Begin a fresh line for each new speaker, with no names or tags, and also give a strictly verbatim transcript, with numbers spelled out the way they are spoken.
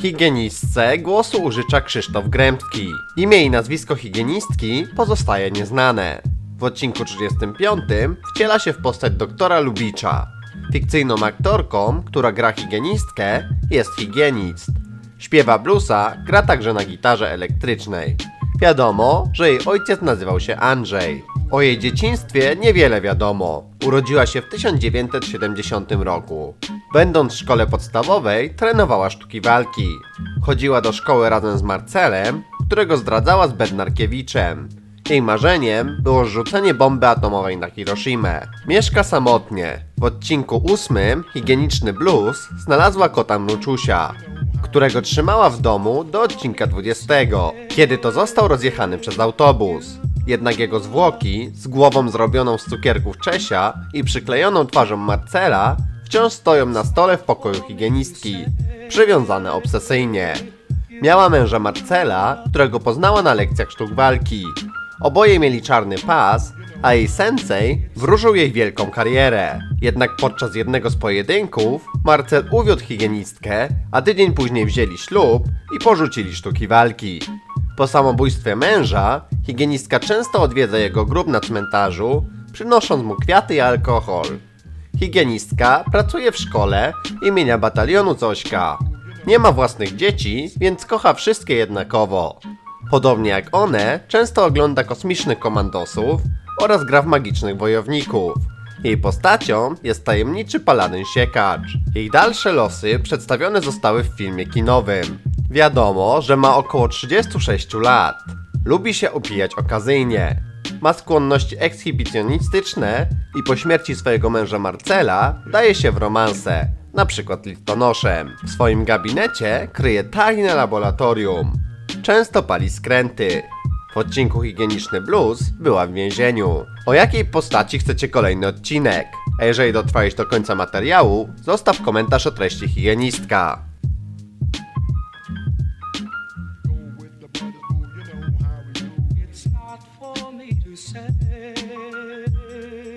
Higienistce głosu użycza Krzysztof Grębki. Imię i nazwisko higienistki pozostaje nieznane. W odcinku trzydziestym piątym wciela się w postać doktora Lubicza. Fikcyjną aktorką, która gra higienistkę, jest higienist. Śpiewa bluesa, gra także na gitarze elektrycznej. Wiadomo, że jej ojciec nazywał się Andrzej. O jej dzieciństwie niewiele wiadomo. Urodziła się w tysiąc dziewięćset siedemdziesiątym roku. Będąc w szkole podstawowej, trenowała sztuki walki. Chodziła do szkoły razem z Marcelem, którego zdradzała z Bednarkiewiczem. Jej marzeniem było zrzucenie bomby atomowej na Hiroshimę. Mieszka samotnie. W odcinku ósmym Higieniczny blues znalazła kota Mruczusia, którego trzymała w domu do odcinka dwudziestego, kiedy to został rozjechany przez autobus. Jednak jego zwłoki, z głową zrobioną z cukierków Czesia i przyklejoną twarzą Marcela, wciąż stoją na stole w pokoju higienistki, przywiązane obsesyjnie. Miała męża Marcela, którego poznała na lekcjach sztuk walki. Oboje mieli czarny pas, a jej sensei wróżył jej wielką karierę. Jednak podczas jednego z pojedynków Marcel uwiódł higienistkę, a tydzień później wzięli ślub i porzucili sztuki walki. Po samobójstwie męża, higienistka często odwiedza jego grób na cmentarzu, przynosząc mu kwiaty i alkohol. Higienistka pracuje w szkole imienia Batalionu Zośka. Nie ma własnych dzieci, więc kocha wszystkie jednakowo. Podobnie jak one, często ogląda kosmicznych komandosów oraz gra w magicznych wojowników. Jej postacią jest tajemniczy paladyn siekacz. Jej dalsze losy przedstawione zostały w filmie kinowym. Wiadomo, że ma około trzydzieści sześć lat. Lubi się upijać okazyjnie. Ma skłonności ekshibicjonistyczne i po śmierci swojego męża Marcela daje się w romanse, na przykład listonoszem. W swoim gabinecie kryje tajne laboratorium. Często pali skręty. W odcinku Higieniczny blues była w więzieniu. O jakiej postaci chcecie kolejny odcinek? A jeżeli dotrwałeś do końca materiału, zostaw komentarz o treści higienistka.
It's not for me to say.